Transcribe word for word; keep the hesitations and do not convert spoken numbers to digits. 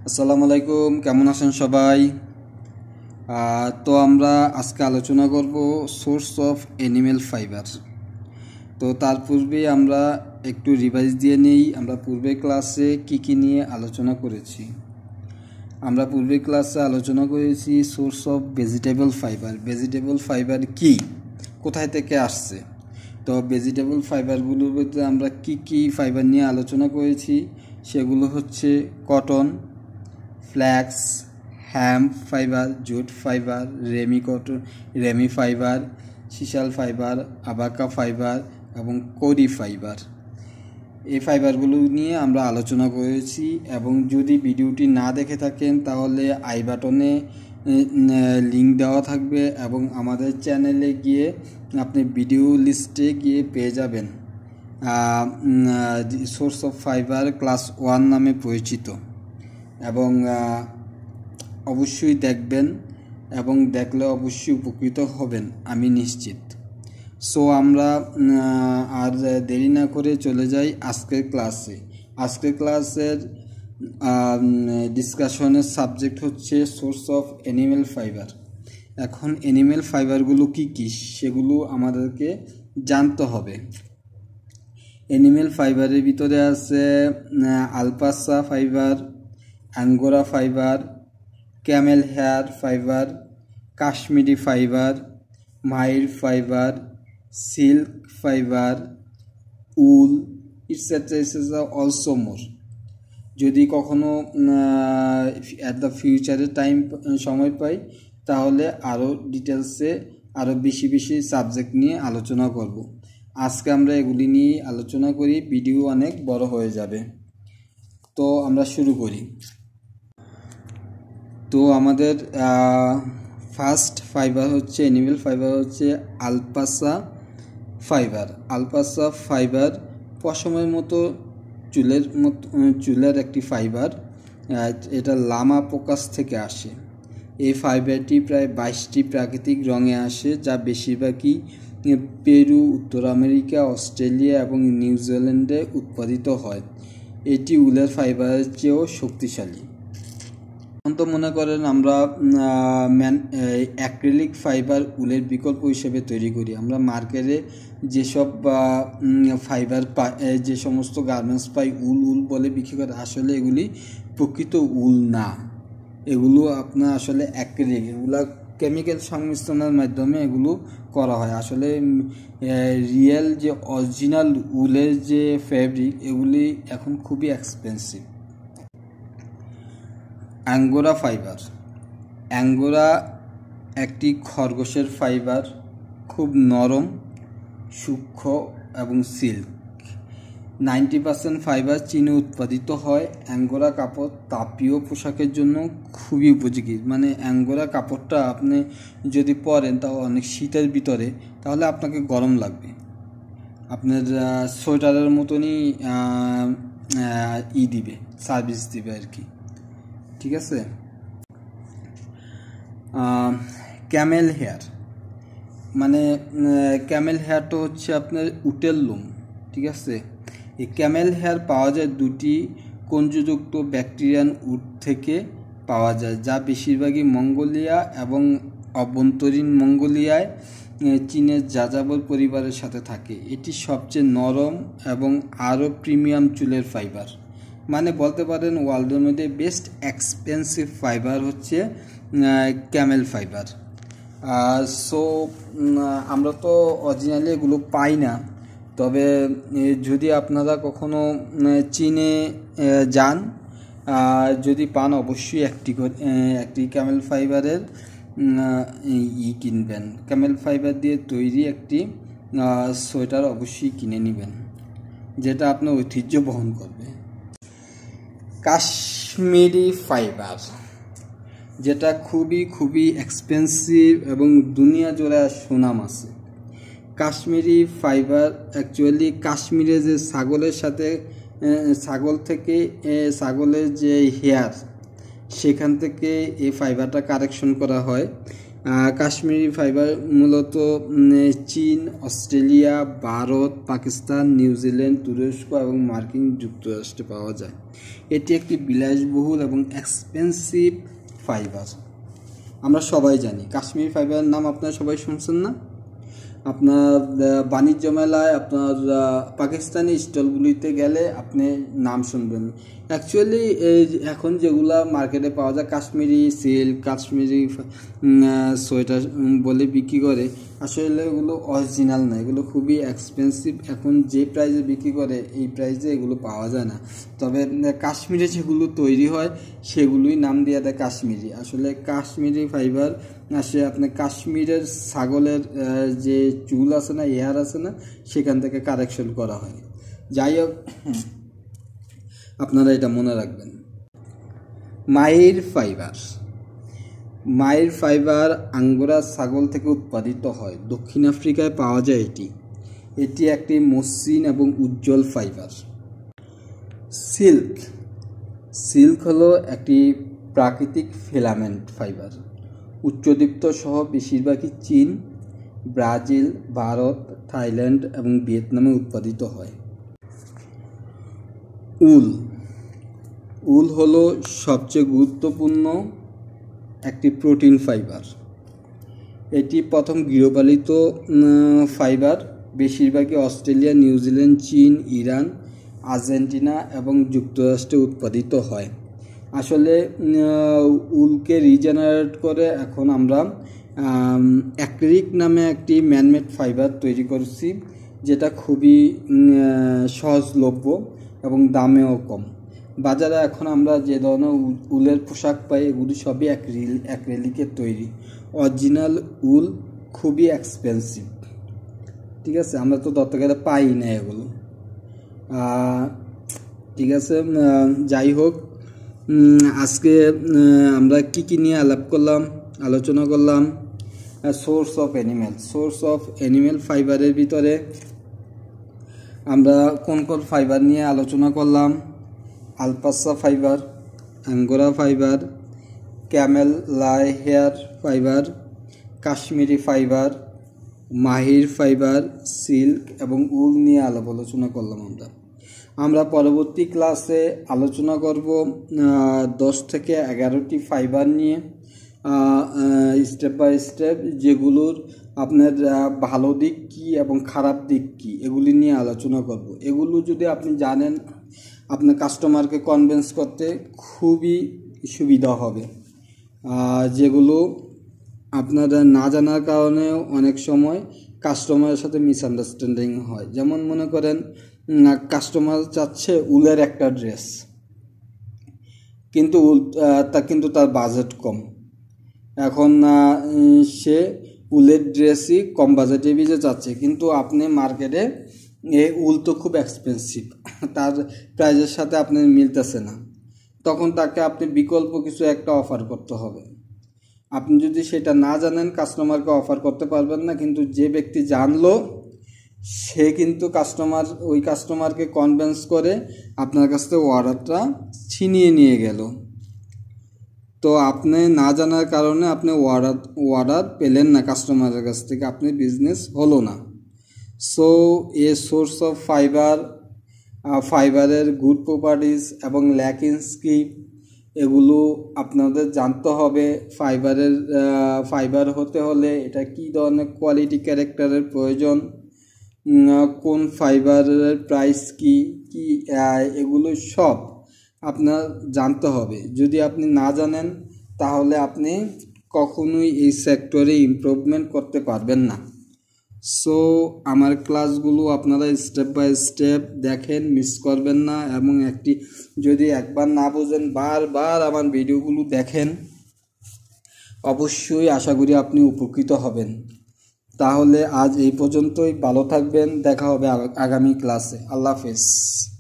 আসসালামু আলাইকুম, কেমন আছেন সবাই? তো আমরা আজকে আলোচনা করব সোর্স অফ অ্যানিমেল ফাইবার। তো তার পূর্বে আমরা একটু রিভাইজ দিয়ে নেই। আমরা পূর্বে ক্লাসে কি কি নিয়ে আলোচনা করেছি। আমরা পূর্বে ক্লাসে আলোচনা করেছি source of vegetable fibre. Vegetable fibre কি, কোথায় থেকে আসছে। তো ভেজিটেবল ফাইবারগুলোর মধ্যে আমরা কি কি ফাইবার নিয়ে আলোচনা করেছি সেগুলো হচ্ছে cotton, flax, hemp fibre, jute fibre, ramie cotton ramie fibre, sisal fibre, abaca fibre এবং কোরি ফাইবার। এই ফাইবারগুলো নিয়ে আমরা আলোচনা করেছি। এবং যদি ভিডিওটি না দেখে থাকেন তাহলে আই বাটনে লিঙ্ক দেওয়া থাকবে এবং আমাদের চ্যানেলে গিয়ে আপনি ভিডিও লিস্টে গিয়ে পেয়ে যাবেন source of fibre class one নামে পরিচিত। এবং অবশ্যই দেখবেন এবং দেখলে অবশ্যই উপকৃত হবেন, আমি নিশ্চিত। সো আমরা আর দেরি না করে চলে যাই আজকের ক্লাসে। আজকের ক্লাসের ডিসকাশনের সাবজেক্ট হচ্ছে সোর্স অফ অ্যানিমেল ফাইবার। এখন অ্যানিমেল ফাইবারগুলো কি কি সেগুলো আমাদেরকে জানতে হবে। অ্যানিমেল ফাইবারের ভিতরে আছে alpaca fibre, angora fibre, camel hair fibre, Kashmiri fibre, mohair fibre, silk fibre, wool, etcetera etcetera also more. যদি কখনো অ্যাট দ্য ফিউচারে টাইম সময় পাই তাহলে আরও ডিটেলসে আরও বেশি বেশি সাবজেক্ট নিয়ে আলোচনা করব। আজকে আমরা এগুলি নিয়ে আলোচনা করি, ভিডিও অনেক বড় হয়ে যাবে। তো আমরা শুরু করি। তো আমাদের ফার্স্ট ফাইবার হচ্ছে অ্যানিমেল ফাইবার হচ্ছে আলপাসা ফাইবার। আলপাসা ফাইবার পশমের মতো চুলের মতো চুলের একটি ফাইবার। এটা লামা পোকাস থেকে আসে। এই ফাইবারটি প্রায় বাইশটি প্রাকৃতিক রঙে আসে, যা বেশিরভাগই পেরু, উত্তর আমেরিকা, অস্ট্রেলিয়া এবং নিউজিল্যান্ডে উৎপাদিত হয়। এটি উলের ফাইবারের চেয়েও শক্তিশালী। তো মনে করেন আমরা ম্যান অ্যাক্রিলিক ফাইবার উলের বিকল্প হিসেবে তৈরি করি। আমরা মার্কেটে যেসব ফাইবার পাই, যে সমস্ত গার্মেন্টস পাই উল উল বলে বিক্রি করে, আসলে এগুলি প্রকৃত উল না। এগুলো আপনার আসলে অ্যাক্রিলিক, এগুলো কেমিক্যাল সংমিশ্রণের মাধ্যমে এগুলো করা হয়। আসলে রিয়েল যে অরিজিনাল উলের যে ফ্যাব্রিক এগুলি এখন খুবই এক্সপেন্সিভ। Angora fibre. অ্যাঙ্গোরা একটি খরগোশের ফাইবার, খুব নরম, সূক্ষ্ম এবং সিল্ক। নাইনটি পার্সেন্ট ফাইবার চীনে উৎপাদিত হয়। অ্যাঙ্গোরা কাপড় তাপীয় পোশাকের জন্য খুবই উপযোগী। মানে অ্যাঙ্গোরা কাপড়টা আপনি যদি পরেন তাও অনেক শীতের ভিতরে, তাহলে আপনাকে গরম লাগবে, আপনার সোয়েটারের মতনই ই দিবে, সার্ভিস দিবে আর কি। ঠিক আছে। ক্যামেল হেয়ার, মানে ক্যামেল হেয়ারটা হচ্ছে আপনার উটের লোম। ঠিক আছে। এই ক্যামেল হেয়ার পাওয়া যায় দুটি কঞ্জুযুক্ত ব্যাকটেরিয়ান উট থেকে পাওয়া যায়, যা বেশিরভাগই মঙ্গোলিয়া এবং অভ্যন্তরীণ মঙ্গোলিয়ায় চীনের যাযাবর পরিবারের সাথে থাকে। এটি সবচেয়ে নরম এবং আরও প্রিমিয়াম চুলের ফাইবার। মানে বলতে পারেন ওয়ার্ল্ডের মধ্যে বেস্ট এক্সপেন্সিভ ফাইবার হচ্ছে ক্যামেল ফাইবার। সো আমরা তো অরিজিনালি এগুলো পাই না, তবে যদি আপনারা কখনো চীনে যান, যদি পান অবশ্যই একটি একটি ক্যামেল ফাইবারের ই কিনবেন। ক্যামেল ফাইবার দিয়ে তৈরি একটি সোয়েটার অবশ্যই কিনে নেবেন, যেটা আপনার ঐতিহ্য বহন করবে। কাশ্মীরি ফাইবার, যেটা খুবই খুবই এক্সপেন্সিভ এবং দুনিয়া জোড়া সুনাম আছে। কাশ্মীরি ফাইবার অ্যাকচুয়ালি কাশ্মীরে যে ছাগলের সাথে ছাগল থেকে ছাগলের যে হেয়ার, সেখান থেকে এই ফাইবারটা কালেকশন করা হয়। কাশ্মীরি ফাইবার মূলত চীন, অস্ট্রেলিয়া, ভারত, পাকিস্তান, নিউজিল্যান্ড, তুরস্ক এবং মার্কিন যুক্তরাষ্ট্রে পাওয়া যায়। এটি একটি বিলাসবহুল এবং এক্সপেন্সিভ ফাইবার। আমরা সবাই জানি কাশ্মীরি ফাইবারের নাম আপনারা সবাই শুনছেন না? আপনার বাণিজ্য মেলায় আপনার পাকিস্তানি স্টলগুলিতে গেলে আপনি নাম শুনবেন। অ্যাকচুয়ালি এই এখন যেগুলা মার্কেটে পাওয়া যায় কাশ্মীরি সিল্ক, কাশ্মীরি সোয়েটার বলে বিক্রি করে, আসলে এগুলো অরিজিনাল না, এগুলো খুবই এক্সপেন্সিভ। এখন যে প্রাইসে বিক্রি করে এই প্রাইসে এগুলো পাওয়া যায় না। তবে কাশ্মীরে যেগুলো তৈরি হয় সেগুলোই নাম দিয়ে দেয় কাশ্মীরি। আসলে কাশ্মীরি ফাইবার আসে আপনার কাশ্মীরের ছাগলের যে চুল আছে না, হেয়ার আছে না, সেখান থেকে কালেকশন করা হয়। যাই হোক, আপনারা এটা মনে রাখবেন। Mohair fibre. Mohair fibre angora ছাগল থেকে উৎপাদিত হয়, দক্ষিণ আফ্রিকায় পাওয়া যায় এটি। এটি একটি মসৃণ এবং উজ্জ্বল ফাইবার। সিল্ক। সিল্ক হলো একটি প্রাকৃতিক ফিলামেন্ট ফাইবার। উচ্চদীপ্ত সহ বেশিরভাগই চীন, ব্রাজিল, ভারত, থাইল্যান্ড এবং ভিয়েতনামে উৎপাদিত হয়। উল। উল হলো সবচেয়ে গুরুত্বপূর্ণ একটি প্রোটিন ফাইবার। এটি প্রথম গৃহপালিত ফাইবার। বেশিরভাগই অস্ট্রেলিয়া, নিউজিল্যান্ড, চীন, ইরান, আর্জেন্টিনা এবং যুক্তরাষ্ট্রে উৎপাদিত হয়। আসলে উলকে রিজেনারেট করে এখন আমরা অ্যাক্রিলিক নামে একটি ম্যানমেড ফাইবার তৈরি করছি, যেটা খুবই সহজলভ্য এবং দামেও কম। বাজারে এখন আমরা যে ধরনের উলের পোশাক পাই এগুলি সবই অ্যাক্রিল অ্যাক্রিলিকের তৈরি। অরিজিনাল উল খুবই এক্সপেন্সিভ, ঠিক আছে? আমরা তো দত্তকেরা পাই না এগুলো, ঠিক আছে? যাই হোক, আজকে আমরা কি কি নিয়ে আলাপ করলাম, আলোচনা করলাম। Source of animal. Source of animal ফাইবারের ভিতরে আমরা কোন কোন ফাইবার নিয়ে আলোচনা করলাম? Alpaca fibre, angora fibre, camel লাই hair fibre, Kashmiri fibre, mohair fibre, silk এবং উল নিয়ে আলাপ আলোচনা করলাম আমরা। আমরা পরবর্তী ক্লাসে আলোচনা করব দশ থেকে এগারোটি ফাইবার নিয়ে, স্টেপ বাই স্টেপ, যেগুলোর আপনার ভালো দিক কী এবং খারাপ দিক কী এগুলি নিয়ে আলোচনা করব। এগুলো যদি আপনি জানেন, আপনার কাস্টমারকে কনভিন্স করতে খুবই সুবিধা হবে। যেগুলো আপনারা না জানার কারণে অনেক সময় কাস্টমারের সাথে মিসআন্ডারস্ট্যান্ডিং হয়। যেমন মনে করেন কাস্টমার চাচ্ছে উলের একটা ড্রেস, কিন্তু তা কিন্তু তার বাজেট কম। এখন সে উলের ড্রেসই কম বাজেটে বিজে চাচ্ছে, কিন্তু আপনি মার্কেটে এই উল তো খুব এক্সপেন্সিভ, তার প্রাইসের সাথে আপনার মিলতেছে না। তখন তাকে আপনি বিকল্প কিছু একটা অফার করতে হবে। আপনি যদি সেটা না জানেন কাস্টমারকে অফার করতে পারবেন না, কিন্তু যে ব্যক্তি জানলো সে কিন্তু কাস্টমার ওই কাস্টমারকে কনভিন্স করে আপনার কাছ থেকে অর্ডারটা ছিনিয়ে নিয়ে গেল। তো আপনি না জানার কারণে আপনি অর্ডার অর্ডার পেলেন না কাস্টমারের কাছ থেকে, আপনি বিজনেস হলো না। So a source of fibre, ফাইবারের গুড প্রপার্টিজ এবং ল্যাকিংস কি এগুলো আপনাদের জানতে হবে। ফাইবারের ফাইবার হতে হলে এটা কী ধরনের কোয়ালিটি ক্যারেক্টারের প্রয়োজন, কোন ফাইবারের প্রাইস কি কি এগুলো সব আপনার জানতে হবে। যদি আপনি না জানেন তাহলে আপনি কখনোই এই সেক্টরে ইমপ্রুভমেন্ট করতে পারবেন না। সো আমার ক্লাসগুলো আপনারা স্টেপ বাই স্টেপ দেখেন, মিস করবেন না। এবং একটি যদি একবার না বোঝেন বারবার আমার ভিডিওগুলো দেখেন, অবশ্যই আশা করি আপনি উপকৃত হবেন। তাহলে আজ এই পর্যন্তই, ভালো থাকবেন, দেখা হবে আগামী ক্লাসে। আল্লাহ হাফেজ।